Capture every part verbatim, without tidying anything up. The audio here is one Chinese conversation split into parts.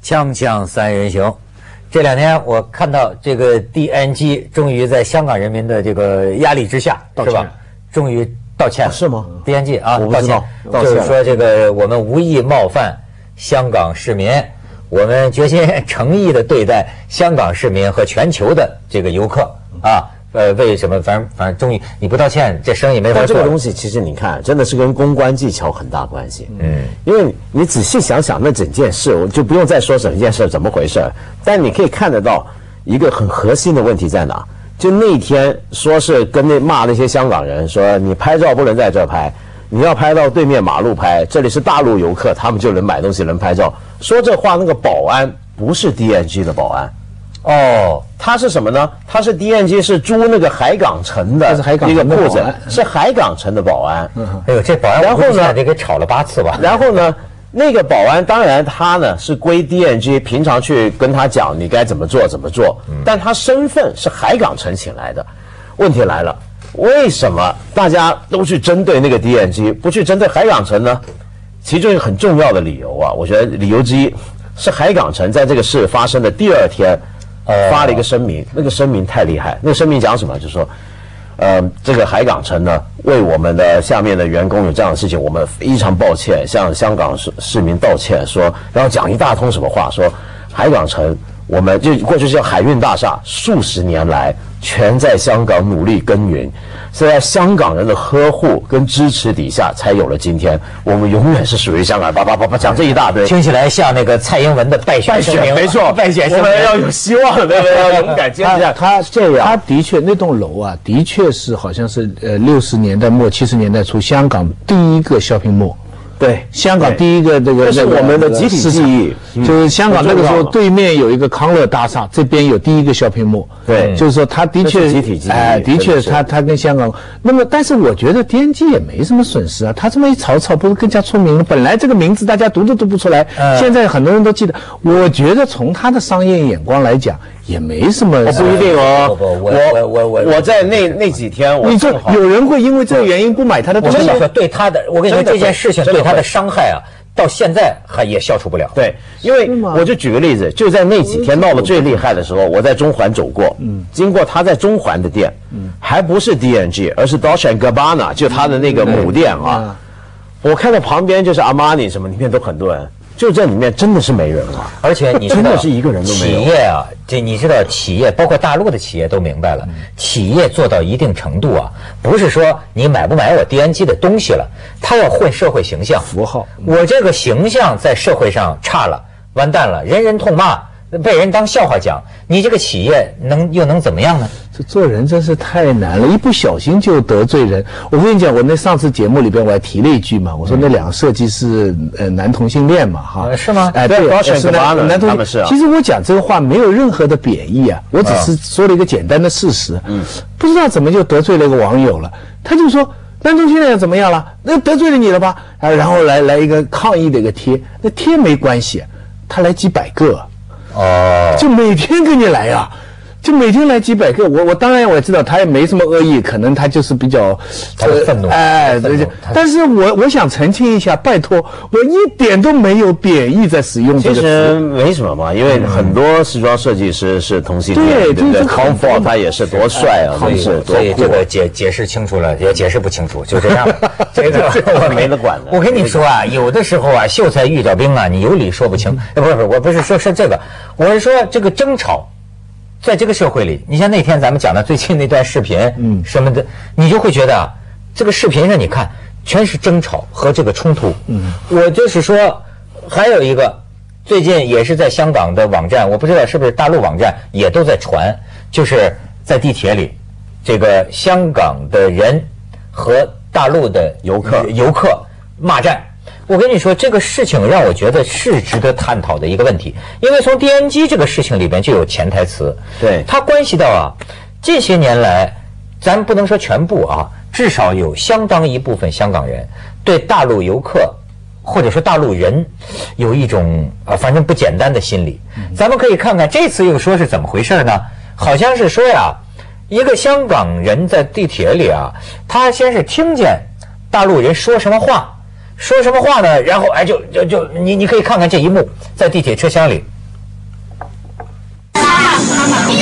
锵锵三人行，这两天我看到这个 D N G 终于在香港人民的这个压力之下，是吧？终于道歉了， 是吗 ？D N G 啊， 我不知道， 就是说这个我们无意冒犯香港市民，我们决心诚意的对待香港市民和全球的这个游客啊。呃，为什么？反正反正，终于你不道歉，这生意没法做。 但这个东西其实你看，真的是跟公关技巧很大关系。嗯，因为你仔细想想那整件事，我就不用再说整件事怎么回事，但你可以看得到一个很核心的问题在哪。就那天说是跟那骂那些香港人说，你拍照不能在这拍，你要拍到对面马路拍，这里是大陆游客，他们就能买东西能拍照。说这话那个保安不是 D N G 的保安。哦，他是什么呢？他是 D N G 是租那个海港城的一个铺子，是海港城的保安。 哎呦，这保安然后呢得给炒了八次吧？ 然后呢，那个保安当然他呢是归 D N G， 平常去跟他讲你该怎么做怎么做，但他身份是海港城请来的。问题来了，为什么大家都去针对那个 D N G， 不去针对海港城呢？其中一个很重要的理由啊，我觉得理由之一是海港城在这个事发生的第二天。发了一个声明，那个声明太厉害。那个声明讲什么？就是说，呃，这个海港城呢，为我们的下面的员工有这样的事情，我们非常抱歉，向香港市市民道歉。说，然后讲一大通什么话，说海港城，我们就过去叫海运大厦，数十年来全在香港努力耕耘，是在香港人的呵护跟支持底下才有了今天。我们永远是属于香港，叭叭叭叭讲这一大堆， 听起来像那个蔡英文的败选声明。 没错， 败选声明， 我们要有希望，对不对？要勇敢坚持下。 他这样，他的确那栋楼啊，的确是好像是呃六十年代末七十年代初香港第一个 shopping mall。对，香港第一个这个， 这是我们的集体记忆。 就是香港那个时候，对面有一个康乐大厦，这边有第一个 shopping mall。 对， 就是说他的确集体记忆， 哎，的确他他跟香港。那么，但是我觉得 D N G 也没什么损失啊，他这么一炒炒，不是更加出名了？本来这个名字大家读都读不出来，现在很多人都记得。我觉得从他的商业眼光来讲，也没什么。 不一定哦。 我我我我我在那那几天， 你这有人会因为这个原因不买他的东西？ 我跟你说，对他的，我跟你说这件事情对他的伤害啊。到现在还也消除不了。 对，因为我就举个例子，就在那几天闹得最厉害的时候，我在中环走过，嗯，经过他在中环的店，嗯，还不是 D N G， 而是 Dolce and Gabbana， 就他的那个母店啊。我看到旁边就是阿玛尼什么，里面都很多人，就这里面真的是没人了， 而且你知道真的是一个人都没有。 企业啊，这你知道，企业包括大陆的企业都明白了，企业做到一定程度啊，不是说你买不买我 D N G 的东西了，他要混社会形象符号。 我这个形象在社会上差了，完蛋了，人人痛骂，被人当笑话讲，你这个企业能又能怎么样呢？ 这做人真是太难了，一不小心就得罪人。我跟你讲，我那上次节目里边我还提了一句嘛，我说那两个设计师呃男同性恋嘛哈、 呃，是吗？ 哎、呃，对， 是男男同性恋。 其实我讲这个话没有任何的贬义啊，我只是说了一个简单的事实。嗯，不知道怎么就得罪了一个网友了，他就说男同性恋怎么样了？那得罪了你了吧？啊，然后来来一个抗议的一个贴，那贴没关系，他来几百个。哦，就每天跟你来啊，就每天来几百个。我我当然我也知道他也没什么恶意，可能他就是比较他的愤怒， 哎，对。但是我我想澄清一下，拜托，我一点都没有贬义在使用这个词。 其实没什么嘛，因为很多时装设计师是同性恋， 对对不对 ？Tom Ford 他也是多帅啊，真是多酷。 所以这个解解释清楚了，也解释不清楚，就这样。这个我没得管了。 我跟你说啊，有的时候啊，秀才遇着兵啊，你有理说不清。不是不是，我不是说是这个。我是说，这个争吵，在这个社会里，你像那天咱们讲的最近那段视频，嗯，什么的，你就会觉得啊，这个视频上你看全是争吵和这个冲突。嗯，我就是说，还有一个，最近也是在香港的网站，我不知道是不是大陆网站也都在传，就是在地铁里，这个香港的人和大陆的游客游客骂战。我跟你说，这个事情让我觉得是值得探讨的一个问题，因为从 D N G 这个事情里边就有潜台词， 对， 它关系到啊，这些年来，咱不能说全部啊，至少有相当一部分香港人对大陆游客或者说大陆人有一种啊，反正不简单的心理。咱们可以看看这次又说是怎么回事呢？好像是说呀，一个香港人在地铁里啊，他先是听见大陆人说什么话。说什么话呢？然后哎，就就就你你可以看看这一幕，在地铁车厢里，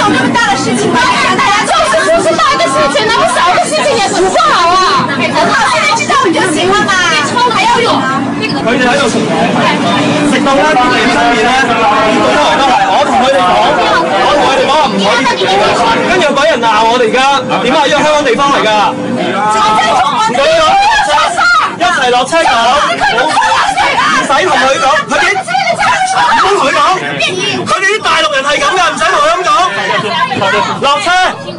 有那么大的事情吗？大家就是不知道一个事情，那么小的事情也不好啊。很好，现在知道你就行了嘛。还要用佢哋喺度食食到咧，我哋身邊咧，到周圍都係，我同佢哋講，我同佢哋講話唔可以食嘢嘅，跟住又俾人鬧我哋而家，點解？因為香港地方嚟㗎，唔俾我一齊落車講，唔使同佢講，佢哋唔好同佢講，佢哋啲大陸人係咁㗎，唔使同佢咁講，落車。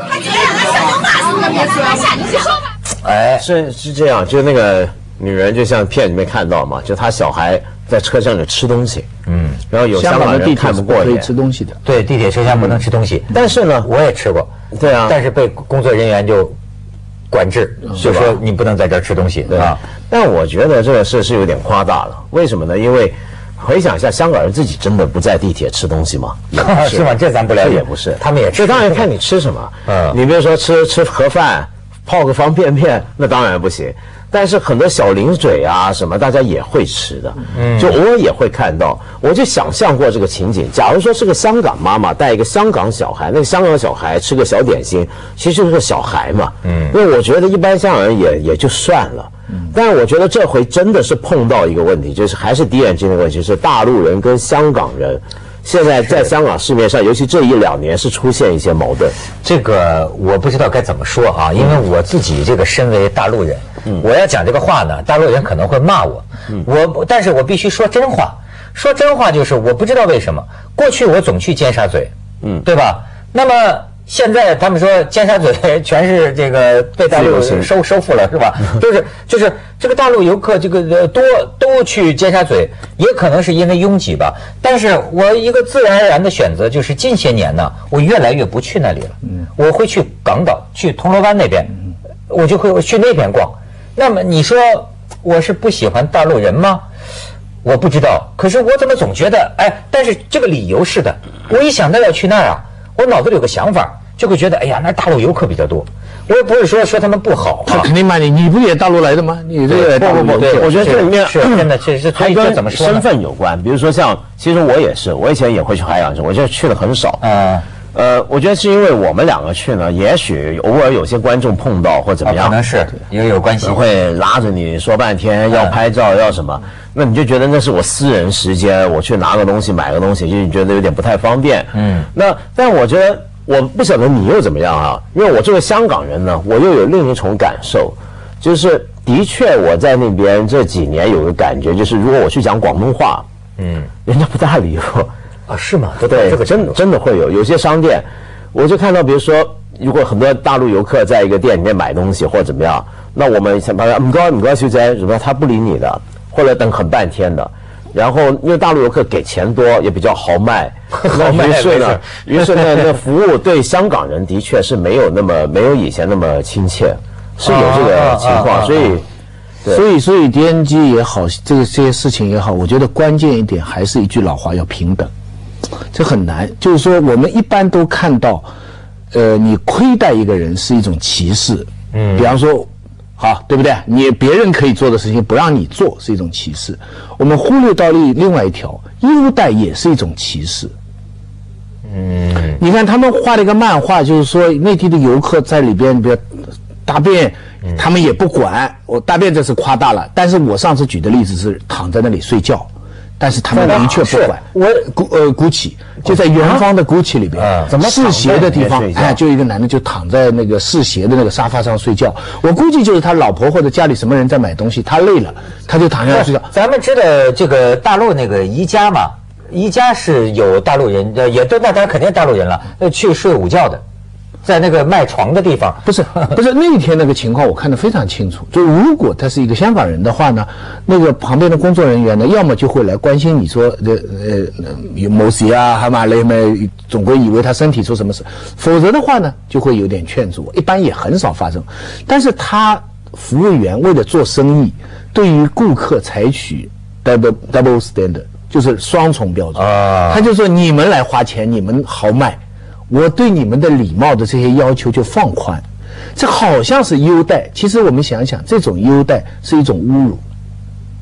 哎，是是这样，就那个女人，就像片里面看到嘛，就她小孩在车厢里吃东西，嗯，然后有香港人看不过眼， 吃东西的， 对，地铁车厢不能吃东西， 但是呢， 我也吃过， 对啊， 但是被工作人员就管制，就说你不能在这儿吃东西，对吧？ 但我觉得这个事是有点夸大了，为什么呢？因为回想一下，香港人自己真的不在地铁吃东西吗？ 是吗？这咱不了解， 也不是， 他们也吃。 这当然看你吃什么。 嗯， 你比如说吃吃盒饭，泡个方便面，那当然不行。但是很多小零嘴啊什么，大家也会吃的，嗯，就偶尔也会看到。我就想象过这个情景，假如说是个香港妈妈带一个香港小孩，那个香港小孩吃个小点心，其实就是个小孩嘛，嗯，因为我觉得一般香港人也也就算了。但是我觉得这回真的是碰到一个问题，就是还是 D and G 的问题，是大陆人跟香港人现在在香港市面上，尤其这一两年是出现一些矛盾。 这个我不知道该怎么说啊，因为我自己这个身为大陆人，嗯，我要讲这个话呢，大陆人可能会骂我，嗯，我但是我必须说真话，说真话就是我不知道为什么，过去我总去尖沙咀，嗯，对吧？那么现在他们说尖沙咀全是这个被大陆收收复了，是吧？就是就是这个大陆游客这个多都去尖沙咀，也可能是因为拥挤吧。但是我一个自然而然的选择就是近些年呢，我越来越不去那里了。我会去港岛，去铜锣湾那边，我就会去那边逛。那么你说我是不喜欢大陆人吗？我不知道，可是我怎么总觉得哎，但是这个理由是的，我一想到要去那儿啊。我脑子里有个想法，就会觉得，哎呀，那大陆游客比较多。我也不是说说他们不好， 他肯定骂你，你不也大陆来的吗？你这个不不不，对，我觉得这里面是真的，这是还跟怎么说身份有关。比如说像，其实我也是，我以前也会去海洋城，我就去的很少。嗯，呃，我觉得是因为我们两个去呢，也许偶尔有些观众碰到或怎么样， 可能是也有关系， 会拉着你说半天，要拍照要什么。那你就觉得那是我私人时间，我去拿个东西买个东西，就觉得有点不太方便。嗯，那但我觉得我不晓得你又怎么样啊？因为我作为香港人呢，我又有另一种感受，就是的确我在那边这几年有个感觉，就是如果我去讲广东话，嗯，人家不大理我啊，是吗？ 对，这个真的真的会有有些商店，我就看到，比如说，如果很多大陆游客在一个店里面买东西或者怎么样，那我们想把他唔该唔该小姐，什么他不理你的。或者等很半天的，然后因为大陆游客给钱多，也比较豪迈， 豪迈于是呢，于是呢，那服务对香港人的确是没有那么没有以前那么亲切，是有这个情况，所以， 所以所以 D N G 也好，这个这些事情也好，我觉得关键一点还是一句老话，要平等，这很难。就是说，我们一般都看到，呃，你亏待一个人是一种歧视，嗯，比方说。好，对不对？你别人可以做的事情不让你做是一种歧视。我们忽略到另另外一条，优待也是一种歧视。嗯，你看他们画了一个漫画，就是说内地的游客在里边，比如大便，他们也不管。我大便这是夸大了，但是我上次举的例子是躺在那里睡觉。但是他们明确不管。我古呃古奇就在元芳的古奇里边，怎么试鞋的地方，哎，就一个男的就躺在那个试鞋的那个沙发上睡觉。我估计就是他老婆或者家里什么人在买东西，他累了，他就躺下来睡觉。 咱们知道这个大陆那个宜家嘛，宜家是有大陆人，呃，也都那当然肯定是大陆人了，呃，去睡午觉的。在那个卖床的地方， 不是不是那天那个情况我看得非常清楚。就如果他是一个香港人的话呢，那个旁边的工作人员呢，要么就会来关心你说呃呃有某事啊，还嘛嘞么，总归以为他身体出什么事，否则的话呢，就会有点劝阻。一般也很少发生。但是他服务员为了做生意，对于顾客采取 double double standard， 就是双重标准。啊，他就说你们来花钱，你们豪迈。我对你们的礼貌的这些要求就放宽，这好像是优待，其实我们想一想，这种优待是一种侮辱，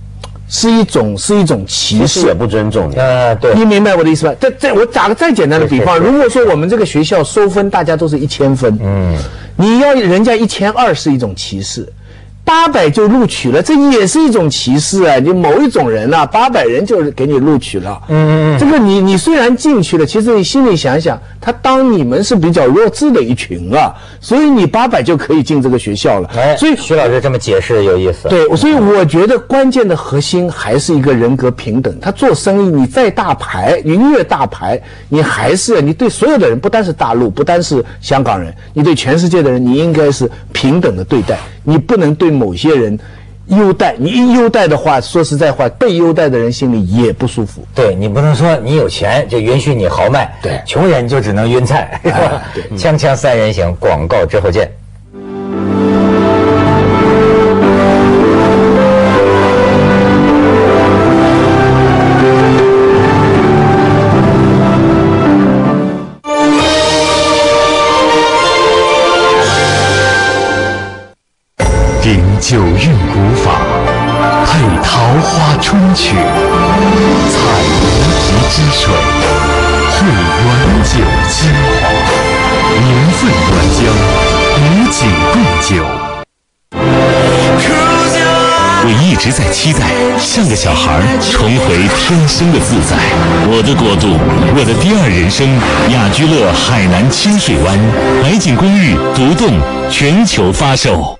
是一种是一种歧视， 也不尊重你。 呃，对， 你明白我的意思吧？这这我打个再简单的比方， 是是是如果说我们这个学校收分大家都是一千分，嗯，你要人家一千二是一种歧视。八百就录取了，这也是一种歧视啊！就某一种人啊，八百人就给你录取了。嗯嗯嗯，这个你你虽然进去了，其实你心里想想，他当你们是比较弱智的一群啊，所以你八百就可以进这个学校了。 哎， 所以徐老师这么解释有意思。 对，所以我觉得关键的核心还是一个人格平等。他做生意，你再大牌，你越大牌，你还是你对所有的人，不单是大陆，不单是香港人，你对全世界的人，你应该是平等的对待。你不能对某些人优待，你一优待的话，说实在话，被优待的人心里也不舒服。 对，你不能说你有钱就允许你豪迈， 对， 穷人就只能晕菜。 啊、对， 锵锵三人行，广告之后见。 顶九韵古法，配桃花春曲，采无极之水，汇原酒精华，年份原浆，与景共酒。我一直在期待，像个小孩重回天生的自在。我的国度，我的第二人生，雅居乐海南清水湾海景公寓独栋全球发售。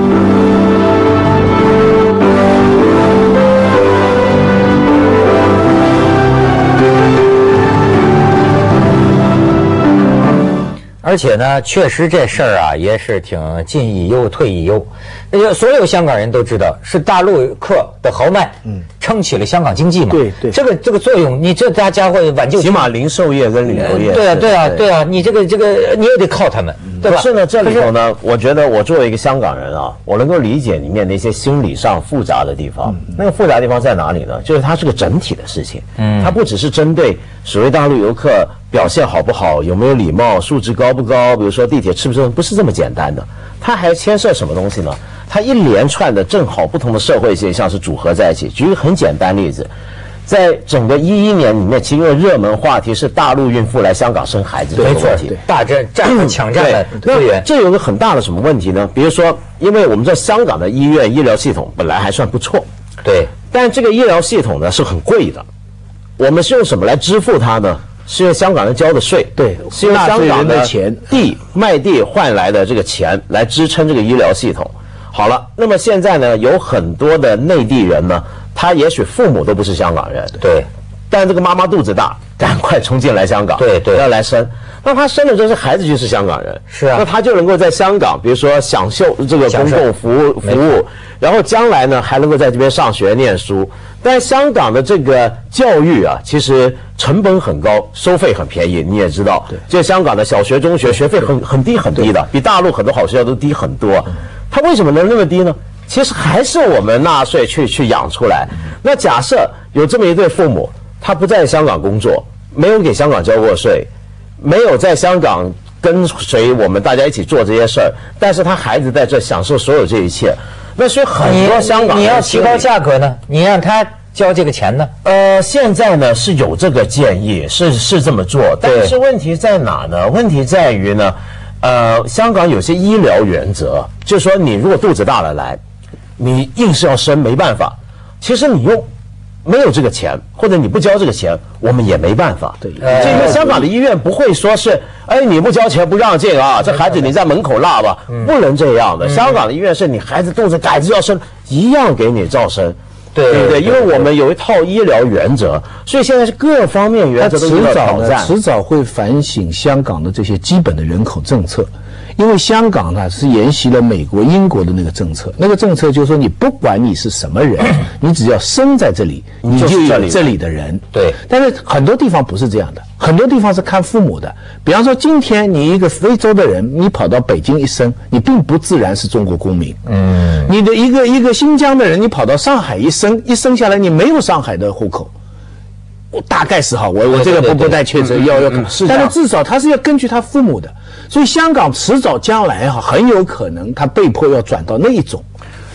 而且呢，确实这事儿啊，也是挺进亦忧，退亦忧。那就所有香港人都知道，是大陆客的豪迈，嗯，撑起了香港经济嘛。 对对， 这个这个作用，你这大家伙挽救， 起码零售业跟旅游业。 对啊对啊对啊，你这个这个你也得靠他们，对吧？ 可是呢，这里头呢，我觉得我作为一个香港人啊，我能够理解里面那些心理上复杂的地方。那个复杂的地方在哪里呢？就是它是个整体的事情，嗯，它不只是针对所谓大陆游客表现好不好，有没有礼貌，素质高不高，比如说地铁吃不吃，不是这么简单的，它还牵涉什么东西呢？它一连串的正好不同的社会现象是组合在一起。举一个很简单例子，在整个一一年里面，其中的热门话题是大陆孕妇来香港生孩子这个问题， 大战战抢占了资源。 这有个很大的什么问题呢？比如说，因为我们在香港的医院医疗系统本来还算不错， 对， 但这个医疗系统呢是很贵的。我们是用什么来支付它呢？是用香港人交的税， 对， 是用香港的钱地卖地换来的这个钱来支撑这个医疗系统。好了，那么现在呢，有很多的内地人呢，他也许父母都不是香港人， 对， 但这个妈妈肚子大，赶快冲进来香港， 对对， 要来生。那他生了这些孩子就是香港人， 是啊， 那他就能够在香港，比如说享受这个公共服务服务，然后将来呢还能够在这边上学念书。但香港的这个教育啊，其实成本很高，收费很便宜，你也知道，这香港的小学、中学学费很很低很低的，比大陆很多好学校都低很多。它为什么能那么低呢？其实还是我们纳税去去养出来。那假设有这么一对父母，他不在香港工作，没有给香港交过税，没有在香港跟随我们大家一起做这些事儿，但是他孩子在这享受所有这一切。那所以很多香港你要提高价格呢，你让他交这个钱呢？ 呃，现在呢是有这个建议，是是这么做，但是问题在哪呢？问题在于呢，呃，香港有些医疗原则，就是说你如果肚子大了来，你硬是要生没办法，其实你又没有这个钱，或者你不交这个钱，我们也没办法。对，这个香港的医院不会说是，哎，你不交钱不让进啊，这孩子你在门口落吧，不能这样的。香港的医院是你孩子肚子改子要生，一样给你照生。对对对，因为我们有一套医疗原则，所以现在是各方面原则都受到挑战。 迟早会反省香港的这些基本的人口政策。因为香港呢是沿袭了美国、英国的那个政策，那个政策就是说，你不管你是什么人，你只要生在这里，你就有这里的人。 对。 但是很多地方不是这样的，很多地方是看父母的。比方说，今天你一个非洲的人，你跑到北京一生，你并不自然是中国公民。嗯。你的一个一个新疆的人，你跑到上海一生，一生下来你没有上海的户口。大概是哈，我我这个不不太确实，要要，但是至少他是要根据他父母的，所以香港迟早将来哈很有可能他被迫要转到那一种。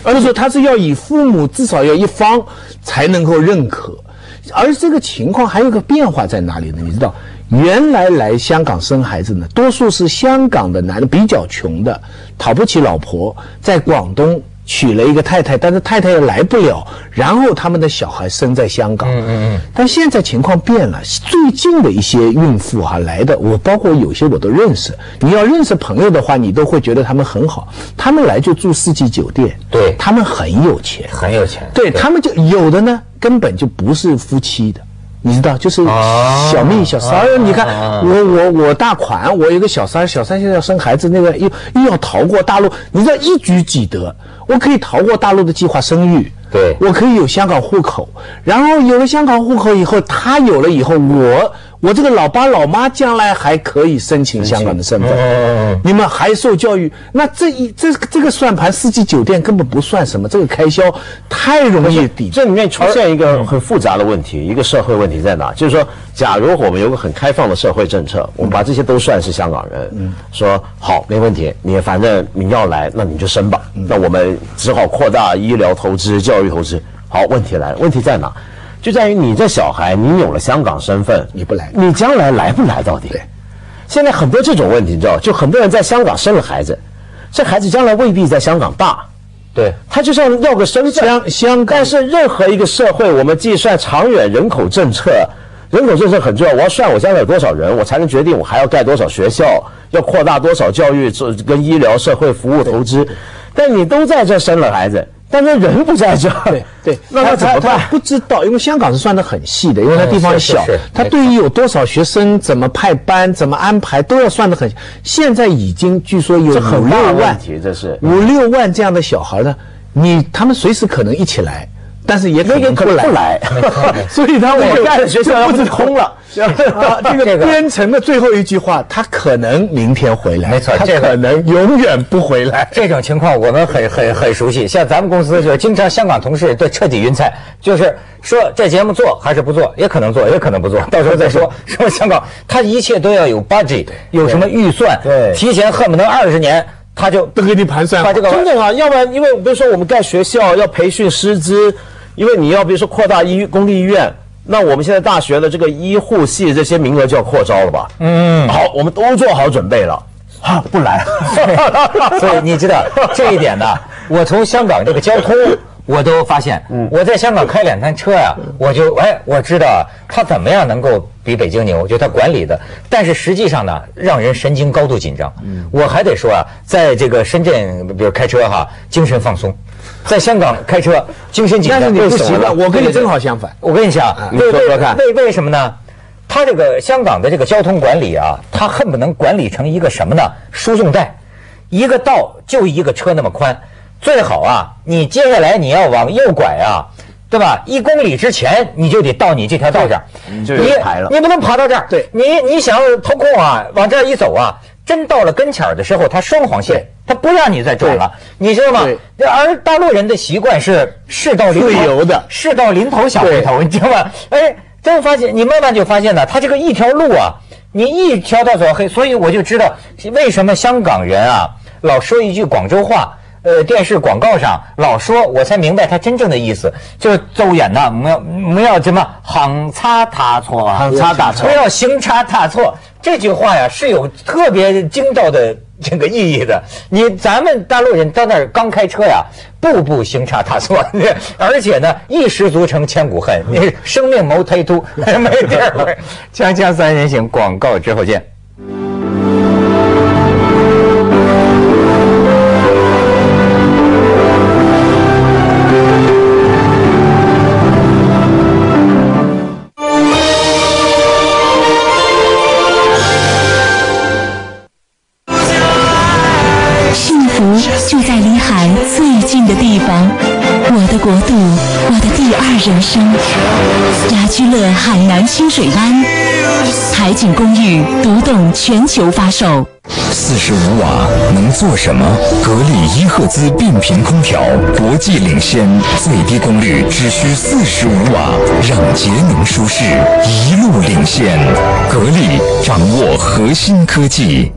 而是说他是要以父母至少要一方才能够认可。而这个情况还有个变化在哪里呢？你知道，原来来香港生孩子呢，多数是香港的男的比较穷的，讨不起老婆，在广东娶了一个太太，但是太太又来不了，然后他们的小孩生在香港。嗯嗯嗯。但现在情况变了，最近的一些孕妇哈、啊、来的，我包括有些我都认识。你要认识朋友的话，你都会觉得他们很好。他们来就住四季酒店， 对， 他们很有钱， 很有钱。 对，对他们就有的呢，根本就不是夫妻的。你知道，就是小妹、小三儿。你看，我我我大款，我有个小三儿，小三现在要生孩子，那个又又要逃过大陆，你知道一举几得。我可以逃过大陆的计划生育， 对， 我可以有香港户口，然后有了香港户口以后，他有了以后，我我这个老爸老妈将来还可以申请香港的身份，嗯、你们还受教育，那这一这这个算盘，四季酒店根本不算什么，这个开销太容易抵。 这里面出现一个很复杂的问题，一个社会问题在哪？就是说，假如我们有个很开放的社会政策，我们把这些都算是香港人，嗯，说好没问题，你反正你要来，那你就生吧，嗯、那我们只好扩大医疗投资、教育投资。好，问题来了，问题在哪？就在于你这小孩，你有了香港身份， 你不来， 你将来来不来到底？ 对， 现在很多这种问题，你知道，就很多人在香港生了孩子，这孩子将来未必在香港大。 对， 他就像要个身份， 香香港， 但是任何一个社会，我们计算长远人口政策，人口政策很重要。我要算我将来有多少人，我才能决定我还要盖多少学校，要扩大多少教育跟医疗、社会服务投资。但你都在这生了孩子，但是人不在这， 对对， 那他怎么办？ 不知道，因为香港是算得很细的，因为它地方小，它对于有多少学生、怎么派班、怎么安排，都要算得很。现在已经据说有五六万， 这是五六万这样的小孩呢，你他们随时可能一起来。但是也可能不来，所以他我盖的学校要不是空了。 啊，这个编程的最后一句话，他可能明天回来， 没错， 他可能永远不回来。 这种情况我们很很很熟悉，像咱们公司就是经常香港同事都彻底晕菜，就是说这节目做还是不做，也可能做，也可能不做，到时候再说。说香港，他一切都要有 budget， 有什么预算， 对， 提前恨不能二十年。他就都给你盘算， 把这个真的啊，要不然因为比如说我们盖学校要培训师资，因为你要比如说扩大医公立医院，那我们现在大学的这个医护系这些名额就要扩招了吧？嗯，好，我们都做好准备了，啊，不来， 所以你知道这一点呢，我从香港这个交通。我都发现，我在香港开两趟车呀、啊，我就哎，我知道他怎么样能够比北京牛，我觉得他管理的，但是实际上呢，让人神经高度紧张。我还得说啊，在这个深圳，比如开车哈，精神放松；在香港开车，精神紧张。 但是你不习惯，我跟你正好相反。 我跟你讲， 你说说看， 为为什么呢？他这个香港的这个交通管理啊，他恨不能管理成一个什么呢？输送带，一个道就一个车那么宽。最好啊，你接下来你要往右拐啊，对吧？一公里之前你就得到你这条道上， 你就排了， 你不能爬到这儿。 对， 你你想抽空啊，往这儿一走啊，真到了跟前儿的时候，它双黄线，它不让你再转了，你知道吗？而大陆人的习惯是事到临头， 自由的， 事到临头小回头，你知道吗？哎，最后发现你慢慢就发现呢，它这个一条路啊，你一条道走黑，所以我就知道为什么香港人啊老说一句广州话。呃，电视广告上老说，我才明白他真正的意思，就是走眼呐，不要不要什么行差踏错， 行差踏错， 不要行差踏错。这句话呀是有特别精到的这个意义的。你咱们大陆人到那儿刚开车呀，步步行差踏错，而且呢一失足成千古恨，你生命谋推突，没地儿。锵锵三人行，广告之后见。 就在离海最近的地方，我的国度，我的第二人生。雅居乐海南清水湾海景公寓独栋全球发售。 四十五瓦能做什么？格力伊赫兹变频空调，国际领先，最低功率只需四十五瓦，让节能舒适一路领先。格力掌握核心科技。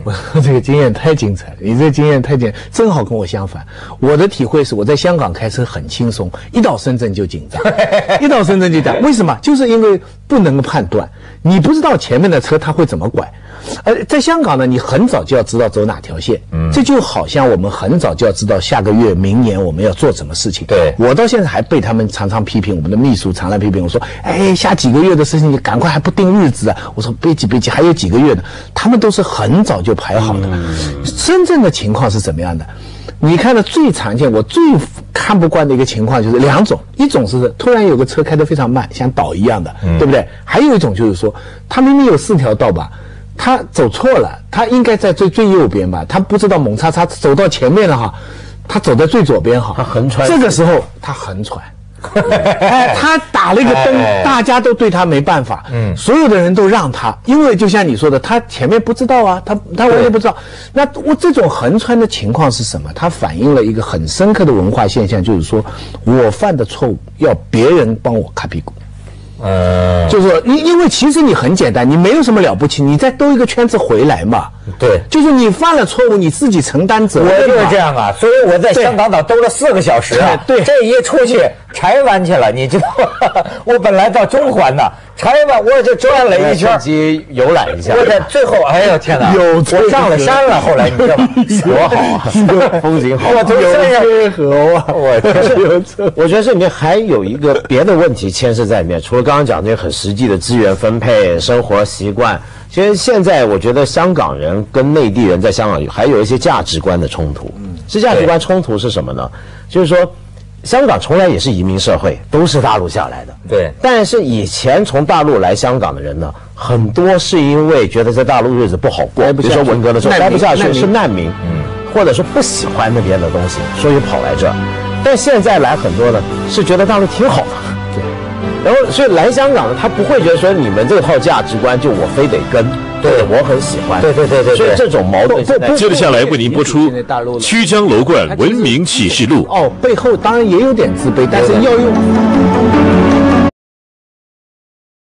我说这个经验太精彩了，你这个经验太精彩，正好跟我相反。我的体会是，我在香港开车很轻松，一到深圳就紧张，一到深圳就讲为什么？就是因为不能够判断，你不知道前面的车它会怎么拐。而在香港呢，你很早就要知道走哪条线，嗯，这就好像我们很早就要知道下个月、明年我们要做什么事情。 对， 我到现在还被他们常常批评，我们的秘书常常批评我说：“哎，下几个月的事情你赶快还不定日子啊！”我说：“别急别急，还有几个月呢。”他们都是很早就排好的。嗯、深圳的情况是怎么样的？你看的最常见，我最看不惯的一个情况就是两种，一种是突然有个车开得非常慢，像岛一样的，嗯、对不对？还有一种就是说，他明明有四条道吧。他走错了，他应该在最最右边吧？他不知道猛叉叉走到前面了哈，他走在最左边哈， 他横穿。 这个时候他横穿，哎，他打了一个灯，哎、大家都对他没办法，嗯，所有的人都让他，因为就像你说的，他前面不知道啊，他他完全不知道。那我这种横穿的情况是什么？它反映了一个很深刻的文化现象，就是说我犯的错误要别人帮我擦屁股。呃，就是说，因因为其实你很简单，你没有什么了不起，你再兜一个圈子回来嘛。 对， 就是你犯了错误，你自己承担责任。 我就是这样啊，所以我在香港岛兜了四个小时啊。 对， 这一出去柴湾去了，你知道吗？我本来到中环呢，柴湾我就转了一圈， 机游览一下。 我在最后，哎呦天哪， 有我上了山了，后来你知道吗？ 多好啊，风景好。 我从山上有河啊， 我可是我觉得这里面还有一个别的问题牵涉在里面，除了刚刚讲这些很实际的资源分配、生活习惯。其实现在我觉得香港人跟内地人在香港还有一些价值观的冲突。这价值观冲突是什么呢？就是说，香港从来也是移民社会，都是大陆下来的。 对。 但是以前从大陆来香港的人呢，很多是因为觉得在大陆日子不好过，比如说文革的时候待不下去，是难民，嗯，或者说不喜欢那边的东西，所以跑来这儿。但现在来很多呢，是觉得大陆挺好的。然后，所以来香港呢，他不会觉得说你们这套价值观就我非得跟，对，我很喜欢， 对对对对， 所以这种矛盾现在。 接着下来为您播出《曲江楼冠文明启示录》。 哦，背后当然也有点自卑，但是要用。